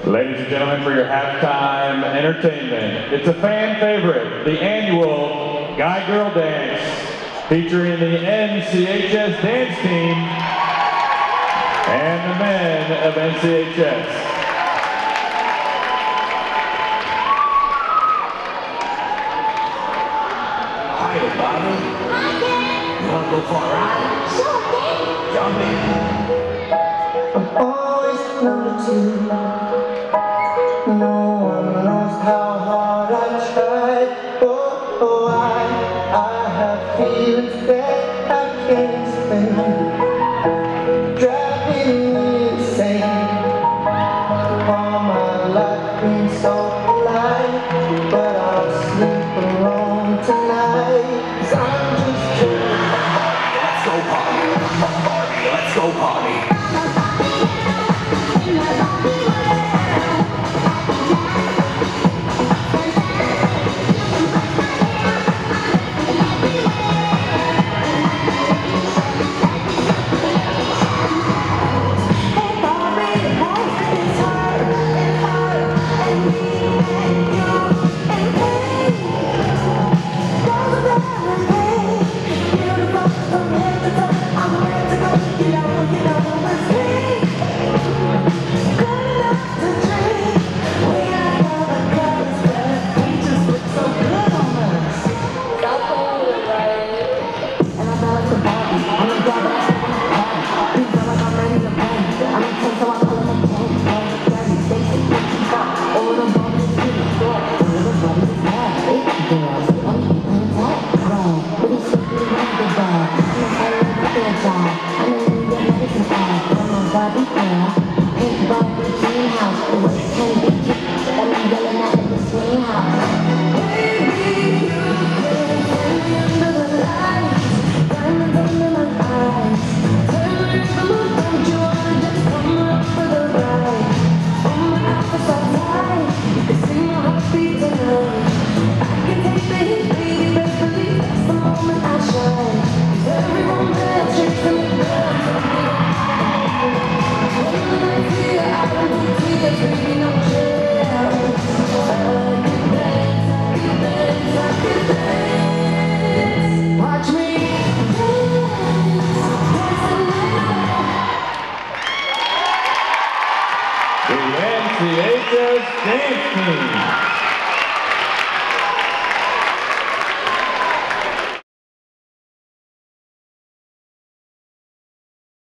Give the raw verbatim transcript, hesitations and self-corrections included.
Ladies and gentlemen, for your halftime entertainment, it's a fan favorite, the annual Guy Girl Dance, featuring the N C H S dance team and the men of N C H S. Hi, Bobby. Hi, Dad. You want to go for a ride? Sure, Dad. Jump in. I'm always number two. No one knows how hard I tried. Oh, oh, I, I have feelings that I can't explain. Driving me insane. All my life been so polite, but I'll sleep alone tonight. 'Cause I'm just kidding. Let's go party. Party, let's go party. The N C H S dance team.